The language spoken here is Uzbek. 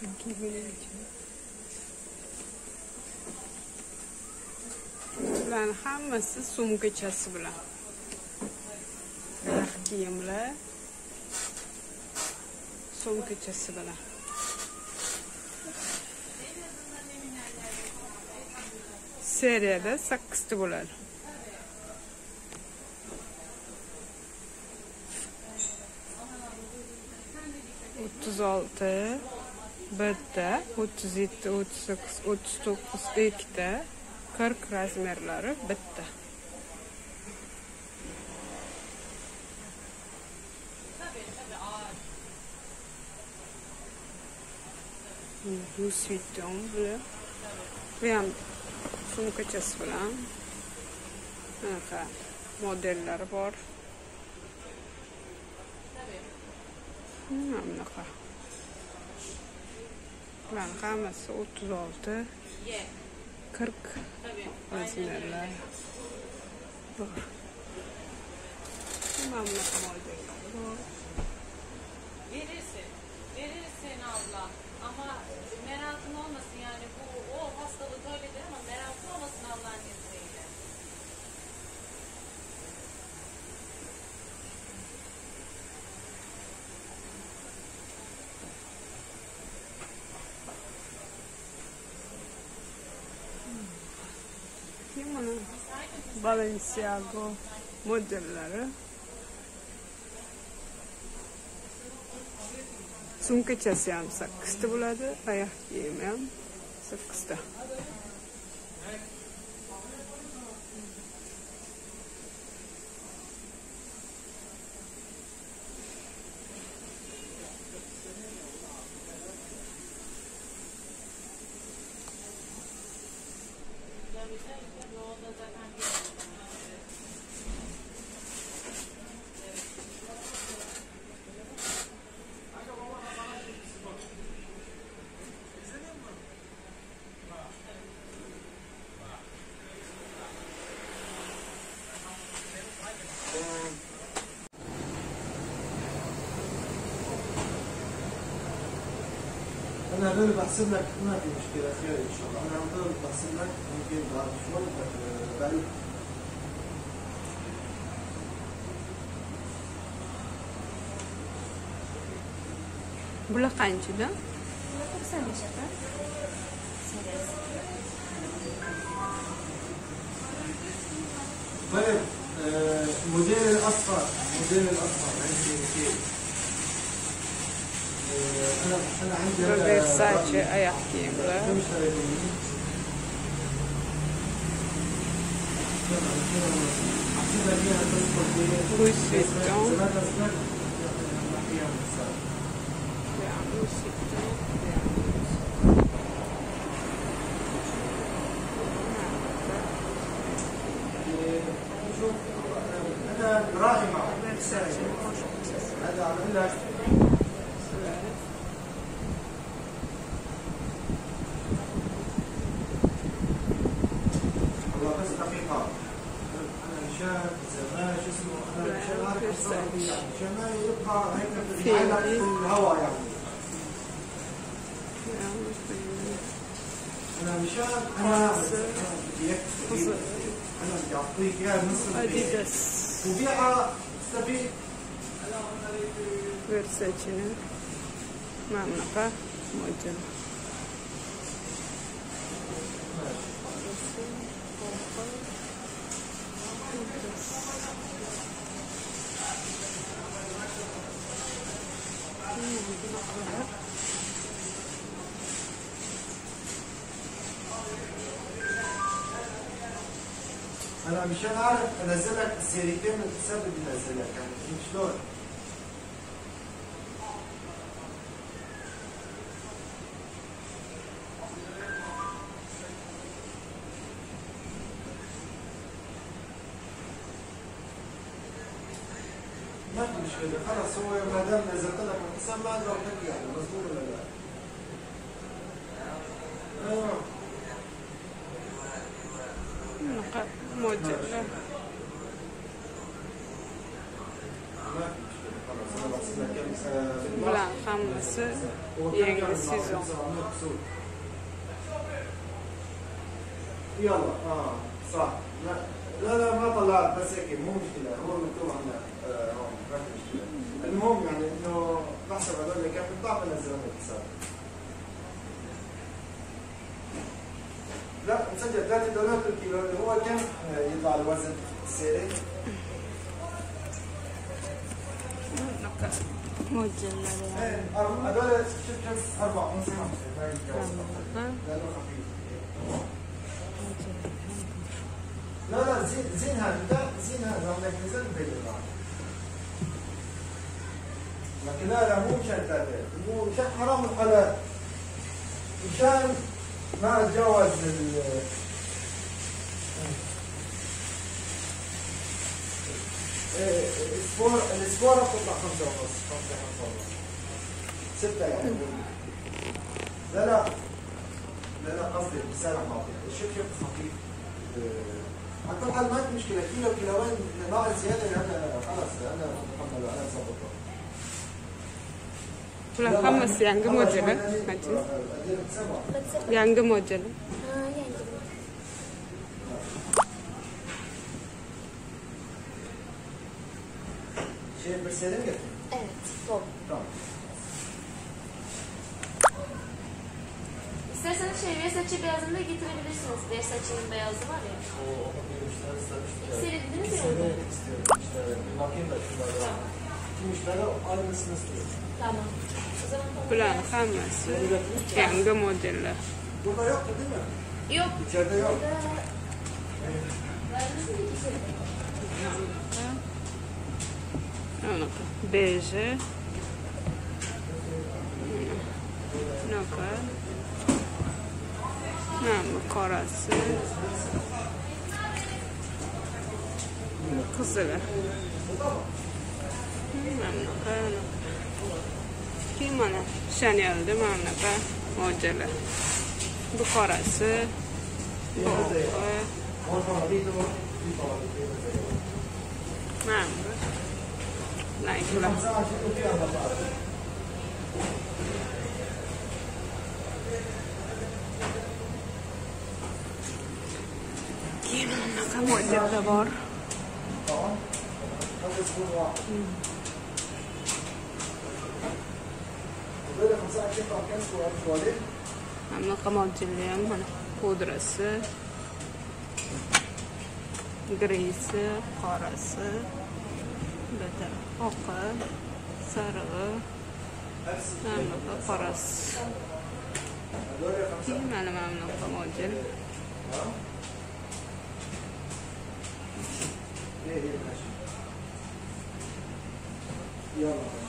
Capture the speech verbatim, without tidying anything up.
Bularni hammasi sumkachasi bilan. Rax kiyimlar sumkachasi bilan. Seriyada sakkizta bo'ladi. o'ttiz olti, bitta, o'ttiz yetti, o'ttiz sakkiz, o'ttiz to'qqiz, ikkita, qirq razmerlari bitta. Louis Vuitton bilan. Bu ham sumkachasi bilan. Bunaqa modellari bor. Bunaqa. Bularning hammasi o'ttiz olti, qirq razmerlar bor. Bunaqa modellar bor. Verirsin, verirsin abla. Ama merakın olmasın yani bu o hastalık öyledir ama merakın olmasın Allah'ın izniyle. Kim Balenciaga modelleri. Sumkachasi ham sakkizta bo'ladi, oyoq kiyimi ham sakkizta. أنا هذول بحسب لك ما في مشكلة خير إن شاء الله. أنا هذول بحسب لك ممكن بعد شوي بعد Bular qanchadan? Bular to'qson besh aka. طيب موديل الأصفر موديل الأصفر عندي كثير. أنا أنا عندي Versace ayak kiyimler. Louis Vuitton. Louis Vuitton. أنا راعي معه. Versace. هذا عمل لك. زمان شو اسمه انا مشان عارف عشان ما يبقى هيك في الهواء يعني. انا مشان انا بدي انا بدي اعطيك اياها نص Adidas. وبيعها تستفيد. Versace'nin mamlaka model. انا مشان اعرف انزلك السيرتين من الحساب اللي بنزلك يعني شلون؟ ما في مشكلة خلاص هو ما دام نزلت لك الحساب ما اقدر احكي يعني مظبوط ولا لا؟ ايوه موديل. ما في مشكلة خلاص انا بس Bular hammasi yangi sezon. يلا اه صح لا لا لا ما طلعت بس هيك مو مشكله هو مكتوب عندنا آه هون ما في مشكله المهم يعني انه بحسب هذول اللي كان بيطلع بنزلهم بالحساب لا مسجل ثلاثة دولار الكيلو اللي هو كم يطلع الوزن السعري؟ مجلة ايه هذول شفت كم أربعة خمسة لأنه خفيف لا لا زين زين هذا لا زين هذا عندك نزل بيجي لكن لا لا مو مشان تابع مو مشان حرام الحلال مشان ما اتجاوز ال السبور السبورة بتطلع خمسة ونص خمسة خمسة ونص ستة يعني لا لا لا لا قصدي بسعر معطي الشكل خفيف على كل حال ما في مشكلة كيلو كيلوين ناقص زيادة أنا خلاص أنا محمل أنا ظبطه bular hammasi yangi modeli. Yangi modeli. Ha, yangi. Şey bir sene mi getirdin? Evet, bu. Tamam. İsterseniz şey Versace beyazını da getirebilirsiniz. Versace'nin beyazı var ya. O okuymuşlar istemişler. İkseri dediniz ya. İkseri istiyorum. İşte bir bakayım da şunlara. Kim işlere aynısını istiyor. Tamam. O zaman Bular hammasi yangi modeller. Burada yoktu değil mi? yok. İçeride yok. Anaqa beji. Anaqa. Mana qorasi. Qizili. Mana anaqa. Keyin mana Chanel'da mana bunaqa modeli. Bu qorasi. Bu mana bu. Like'lar. Keyin bunaqa modelda bor. Bunaqa modelli ham mana pudrasi, grisi, qorasi, bitta oqi, sarig'i, bunaqa qorasi. Keyin mana bunaqa model. يلا